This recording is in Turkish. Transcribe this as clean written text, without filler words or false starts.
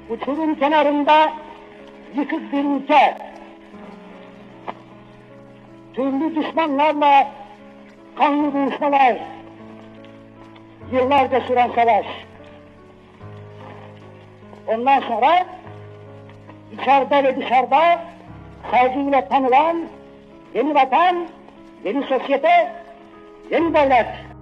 uçurum kenarında yıkık bir ülke, türlü düşmanlarla kanlı boğuşmalar, yıllarca süren savaş. Ondan sonra içeride ve dışarıda saygıyla tanılan yeni vatan, yeni sosyete, yeni devlet.